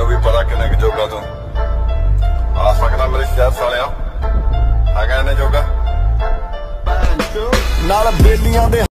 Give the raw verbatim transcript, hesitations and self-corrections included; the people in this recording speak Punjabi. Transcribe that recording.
ਤੈਨੂੰ ਵੀ ਪਤਾ ਕਿੰਨੇ ਕੁ ਜੋਗਾ ਤੂੰ ਆ ਸਕਦਾ ਮੇਰੇ ਸ਼ਹਿਰ ਸਾਲਿਆ ਹੈਗਾ ਇਹਨੇ ਜੋਗਾ ਨਾਲ ਬੇਲੀਆਂ ਦੇ